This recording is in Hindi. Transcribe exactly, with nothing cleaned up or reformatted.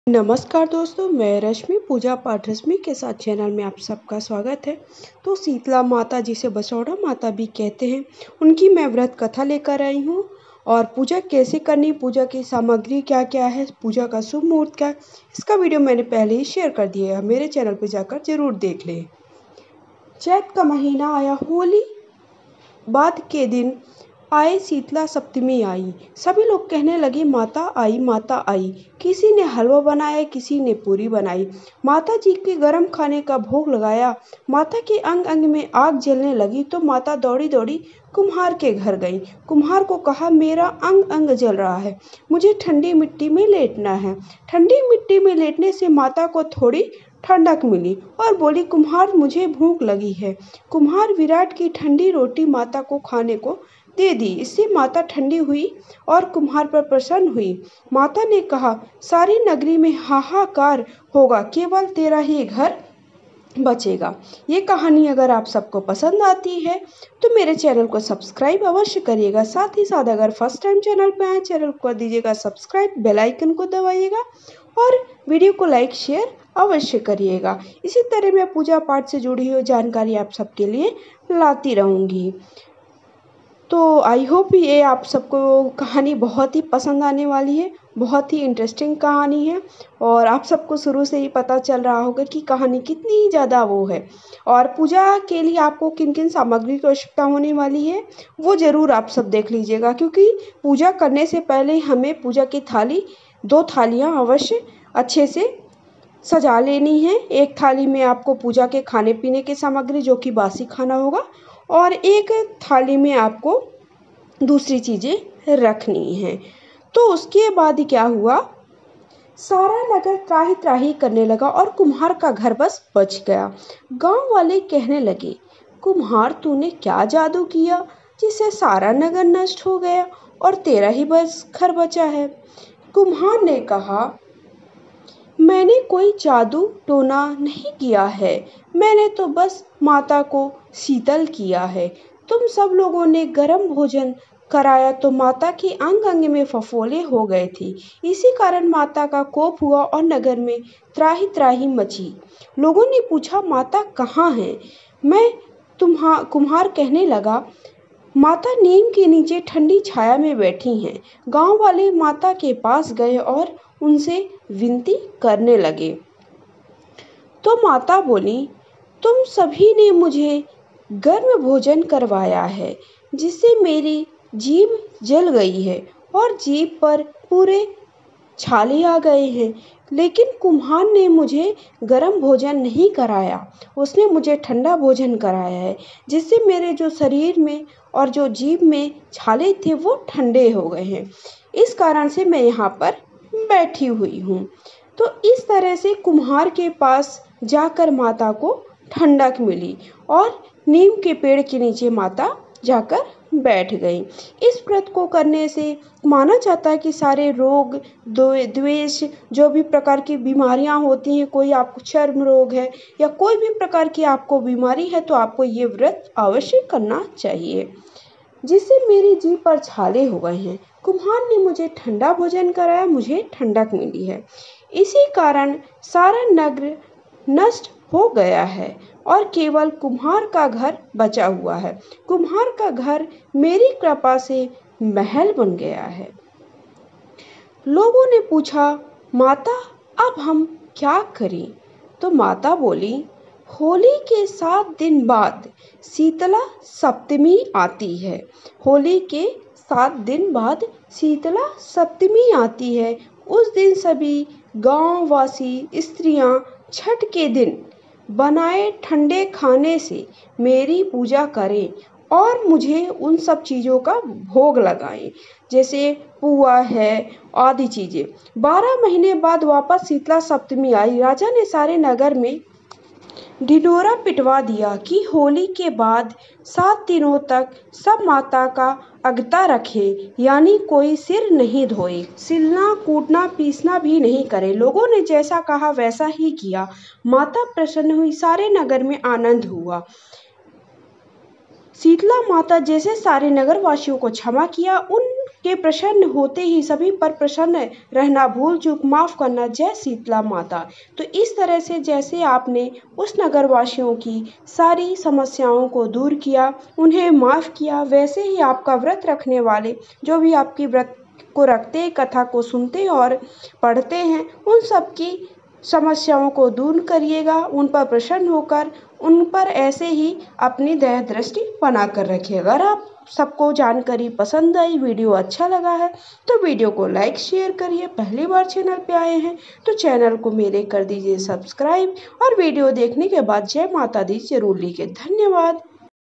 नमस्कार दोस्तों, मैं रश्मि पूजा पाठ रश्मि के साथ चैनल में आप सबका स्वागत है। तो शीतला माता जिसे बसौड़ा माता भी कहते हैं, उनकी मैं व्रत कथा लेकर आई हूँ। और पूजा कैसे करनी, पूजा की सामग्री क्या क्या है, पूजा का शुभ मुहूर्त क्या है, इसका वीडियो मैंने पहले ही शेयर कर दिया है। मेरे चैनल पर जाकर जरूर देख लें। चैत का महीना आया, होली बाद के दिन आए, शीतला सप्तमी आई। सभी लोग कहने लगे माता आई, माता आई। किसी ने हलवा बनाया, किसी ने पूरी बनाई। माता जी के गर्म खाने का भोग लगाया। माता के अंग अंग में आग जलने लगी तो माता दौड़ी दौड़ी कुम्हार के घर गई। कुम्हार को कहा, मेरा अंग अंग जल रहा है, मुझे ठंडी मिट्टी में लेटना है। ठंडी मिट्टी में लेटने से माता को थोड़ी ठंडक मिली और बोली, कुम्हार मुझे भूख लगी है। कुम्हार विराट की ठंडी रोटी माता को खाने को दे दी। इससे माता ठंडी हुई और कुम्हार पर प्रसन्न हुई। माता ने कहा, सारी नगरी में हाहाकार होगा, केवल तेरा ही घर बचेगा। ये कहानी अगर आप सबको पसंद आती है तो मेरे चैनल को सब्सक्राइब अवश्य करिएगा। साथ ही साथ अगर फर्स्ट टाइम चैनल पे आए, चैनल को कर दीजिएगा सब्सक्राइब, बेल आइकन को दबाइएगा और वीडियो को लाइक शेयर अवश्य करिएगा। इसी तरह मैं पूजा पाठ से जुड़ी हुई जानकारी आप सबके लिए लाती रहूँगी। तो आई होप ये आप सबको कहानी बहुत ही पसंद आने वाली है। बहुत ही इंटरेस्टिंग कहानी है और आप सबको शुरू से ही पता चल रहा होगा कि कहानी कितनी ज़्यादा वो है। और पूजा के लिए आपको किन किन सामग्री की आवश्यकता होने वाली है वो ज़रूर आप सब देख लीजिएगा, क्योंकि पूजा करने से पहले हमें पूजा की थाली, दो थालियाँ अवश्य अच्छे से सजा लेनी है। एक थाली में आपको पूजा के खाने पीने की सामग्री जो कि बासी खाना होगा, और एक थाली में आपको दूसरी चीज़ें रखनी हैं। तो उसके बाद ही क्या हुआ, सारा नगर त्राही त्राही करने लगा और कुम्हार का घर बस बच गया। गांव वाले कहने लगे, कुम्हार तूने क्या जादू किया जिससे सारा नगर नष्ट हो गया और तेरा ही बस घर बचा है। कुम्हार ने कहा, मैंने कोई जादू टोना नहीं किया है, मैंने तो बस माता को शीतल किया है। तुम सब लोगों ने गर्म भोजन कराया तो माता के अंग अंग में फफोले हो गए थे। इसी कारण माता का कोप हुआ और नगर में त्राही त्राही मची। लोगों ने पूछा, माता कहाँ है? मैं तुम्हा कुम्हार कहने लगा, माता नीम के नीचे ठंडी छाया में बैठी हैं। गांव वाले माता के पास गए और उनसे विनती करने लगे। तो माता बोली, तुम सभी ने मुझे गर्म भोजन करवाया है जिससे मेरी जीभ जल गई है और जीभ पर पूरे छाले आ गए हैं, लेकिन कुम्हार ने मुझे गर्म भोजन नहीं कराया, उसने मुझे ठंडा भोजन कराया है जिससे मेरे जो शरीर में और जो जीभ में छाले थे वो ठंडे हो गए हैं। इस कारण से मैं यहाँ पर बैठी हुई हूँ। तो इस तरह से कुम्हार के पास जाकर माता को ठंडक मिली और नीम के पेड़ के नीचे माता जाकर बैठ गई। इस व्रत को करने से माना जाता है कि सारे रोग, द्वेष, जो भी प्रकार की बीमारियां होती हैं, कोई आपको चर्म रोग है या कोई भी प्रकार की आपको बीमारी है, तो आपको ये व्रत अवश्य करना चाहिए। जिससे मेरी जीभ पर छाले हो गए हैं, कुम्हार ने मुझे ठंडा भोजन कराया, मुझे ठंडक मिली है। इसी कारण सारा नगर नष्ट हो गया है और केवल कुम्हार का घर बचा हुआ है। कुम्हार का घर मेरी कृपा से महल बन गया है। लोगों ने पूछा, माता अब हम क्या करें? तो माता बोली, होली के सात दिन बाद शीतला सप्तमी आती है। होली के सात दिन बाद शीतला सप्तमी आती है। उस दिन सभी गांव वासी स्त्रियां छठ के दिन बनाए ठंडे खाने से मेरी पूजा करें और मुझे उन सब चीज़ों का भोग लगाएं, जैसे पुआ है आदि चीज़ें। बारह महीने बाद वापस शीतला सप्तमी आई। राजा ने सारे नगर में ढिढोरा पिटवा दिया कि होली के बाद सात दिनों तक सब माता का अगता रखे, यानी कोई सिर नहीं धोए, सिलना कूटना पीसना भी नहीं करे। लोगों ने जैसा कहा वैसा ही किया। माता प्रसन्न हुई, सारे नगर में आनंद हुआ। शीतला माता जैसे सारे नगरवासियों को क्षमा किया, उनके प्रसन्न होते ही सभी पर प्रसन्न रहना, भूल चूक माफ करना, जय शीतला माता। तो इस तरह से जैसे आपने उस नगरवासियों की सारी समस्याओं को दूर किया, उन्हें माफ किया, वैसे ही आपका व्रत रखने वाले जो भी आपकी व्रत को रखते, कथा को सुनते और पढ़ते हैं, उन सब की समस्याओं को दूर करिएगा, उन पर प्रसन्न होकर उन पर ऐसे ही अपनी दया दृष्टि बना कर रखिए। अगर आप सबको जानकारी पसंद आई, वीडियो अच्छा लगा है तो वीडियो को लाइक शेयर करिए। पहली बार चैनल पे आए हैं तो चैनल को मेरे कर दीजिए सब्सक्राइब और वीडियो देखने के बाद जय माता दी जरूर लिखिए। धन्यवाद।